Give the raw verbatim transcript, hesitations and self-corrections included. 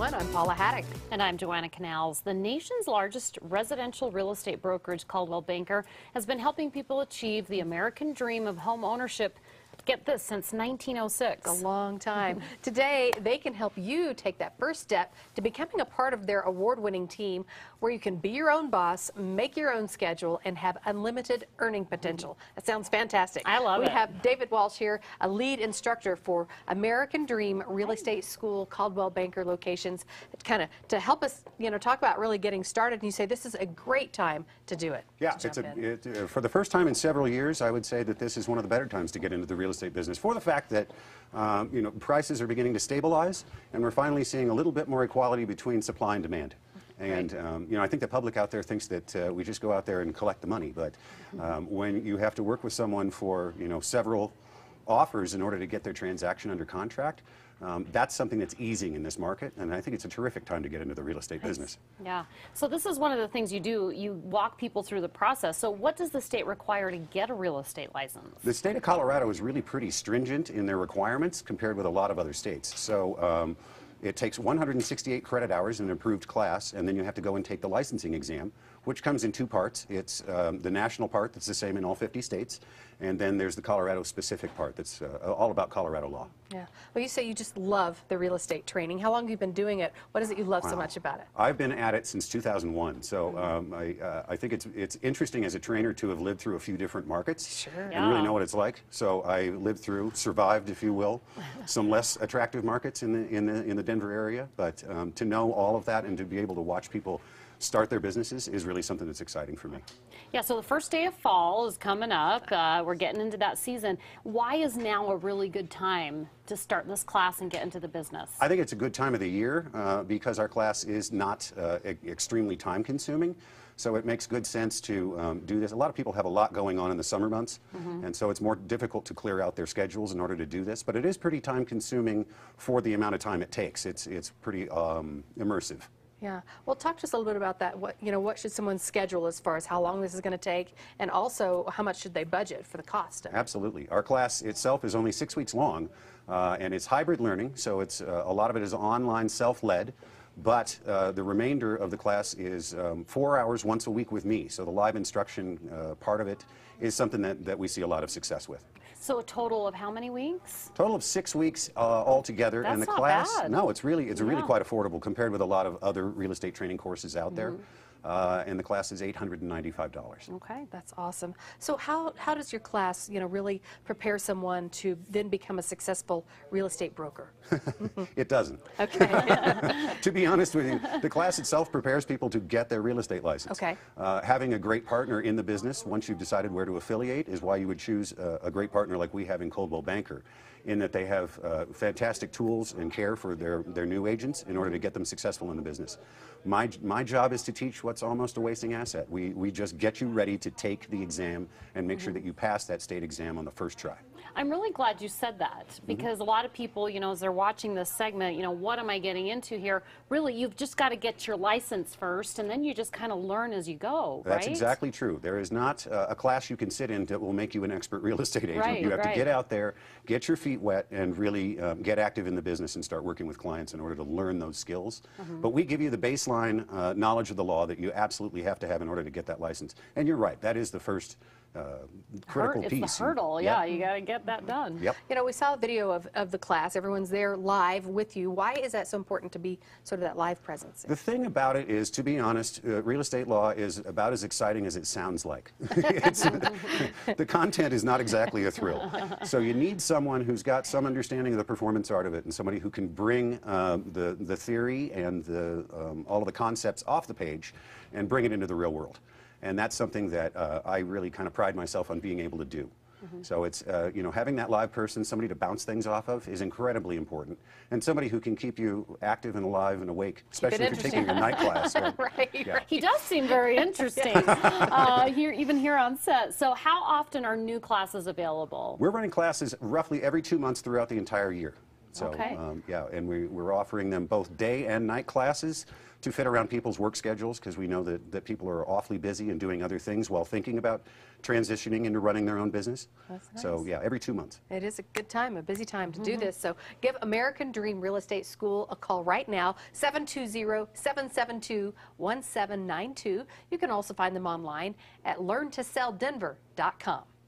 I'm Paula Haddock. And I'm Joanna Canals. The nation's largest residential real estate brokerage, Coldwell Banker, has been helping people achieve the American dream of home ownership. Get this, since nineteen oh six. A long time. Today, they can help you take that first step to becoming a part of their award-winning team where you can be your own boss, make your own schedule, and have unlimited earning potential. That sounds fantastic. I love we it. We have David Walsh here, a lead instructor for American Dream Real Estate School, Coldwell Banker locations, kind of to help us, you know, talk about really getting started. And you say this is a great time to do it. Yeah, it's a, it, uh, for the first time in several years, I would say that this is one of the better times to get into the real estate business for the fact that um, you know, prices are beginning to stabilize, and we're finally seeing a little bit more equality between supply and demand. And um, you know, I think the public out there thinks that uh, we just go out there and collect the money, but um, when you have to work with someone for you know several offers in order to get their transaction under contract, um, that's something that's easing in this market, and I think it's a terrific time to get into the real estate business. Yeah. So this is one of the things you do. You walk people through the process. So what does the state require to get a real estate license? The state of Colorado is really pretty stringent in their requirements compared with a lot of other states. So. Um, It takes one hundred sixty-eight credit hours in an approved class, and then you have to go and take the licensing exam, which comes in two parts. It's um, the national part that's the same in all fifty states, and then there's the Colorado-specific part that's uh, all about Colorado law. Yeah. Well, you say you just love the real estate training. How long have you been doing it? What is it you love Wow. so much about it? I've been at it since two thousand one, so um, I, uh, I think it's, it's interesting as a trainer to have lived through a few different markets Sure. and Yeah. really know what it's like. So I lived through, survived, if you will, some less attractive markets in the, in the, in the Denver area, but um, to know all of that and to be able to watch people start their businesses is really something that's exciting for me. Yeah, so the first day of fall is coming up. Uh, we're getting into that season. Why is now a really good time to start this class and get into the business? I think it's a good time of the year uh, because our class is not uh, e extremely time consuming. So it makes good sense to um, do this. A lot of people have a lot going on in the summer months, mm-hmm. and so it's more difficult to clear out their schedules in order to do this. But it is pretty time consuming for the amount of time it takes. It's, it's pretty um, immersive. Yeah. Well, talk to us a little bit about that. What, you know, what should someone schedule as far as how long this is going to take, and also how much should they budget for the cost of it? Absolutely. Our class itself is only six weeks long, uh, and it's hybrid learning, so it's uh, a lot of it is online, self-led. But uh, the remainder of the class is um, four hours once a week with me. So the live instruction uh, part of it is something that, that we see a lot of success with. So a total of how many weeks? Total of six weeks uh, altogether. That's and the not class, bad. no, it's really, it's Yeah. really quite affordable compared with a lot of other real estate training courses out there. Mm-hmm. Uh, and the class is eight hundred ninety-five dollars. Okay. That's awesome. So how, how does your class, you know, really prepare someone to then become a successful real estate broker? It doesn't. Okay. To be honest with you, the class itself prepares people to get their real estate license. Okay. Uh, having a great partner in the business, once you've decided where to affiliate, is why you would choose a, a great partner like we have in Coldwell Banker, in that they have uh, fantastic tools and care for their, their new agents in order to get them successful in the business. My, my job is to teach what's almost a wasting asset. We, we just get you ready to take the exam and make sure that you pass that state exam on the first try. I'm really glad you said that, because mm-hmm. a lot of people, you know, as they're watching this segment, you know, what am I getting into here? Really, you've just got to get your license first, and then you just kind of learn as you go, right? That's exactly true. There is not uh, a class you can sit in that will make you an expert real estate agent. Right, you have right. to get out there, get your feet wet, and really um, get active in the business and start working with clients in order to learn those skills. Mm-hmm. But we give you the baseline uh, knowledge of the law that you absolutely have to have in order to get that license. And you're right, that is the first Uh, critical it's piece. It's the hurdle, yeah, you got to get that done. Yep. You know, we saw a video of, of the class. Everyone's there live with you. Why is that so important to be sort of that live presence? The thing about it is, to be honest, uh, real estate law is about as exciting as it sounds like. It's, the content is not exactly a thrill. So you need someone who's got some understanding of the performance art of it, and somebody who can bring um, the, the theory and the, um, all of the concepts off the page and bring it into the real world. And that's something that uh, I really kind of pride myself on being able to do. Mm-hmm. So it's, uh, you know, having that live person, somebody to bounce things off of, is incredibly important. And somebody who can keep you active and alive and awake, especially if you're taking your night class. So, right, yeah. right. He does seem very interesting, uh, here, even here on set. So how often are new classes available? We're running classes roughly every two months throughout the entire year. So, Okay. um, yeah, and we, we're offering them both day and night classes to fit around people's work schedules, because we know that, that people are awfully busy and doing other things while thinking about transitioning into running their own business. That's So, nice. yeah, every two months. It is a good time, a busy time to do this. So give American Dream Real Estate School a call right now, seven two zero, seven seven two, one seven nine two. You can also find them online at learn to sell denver dot com.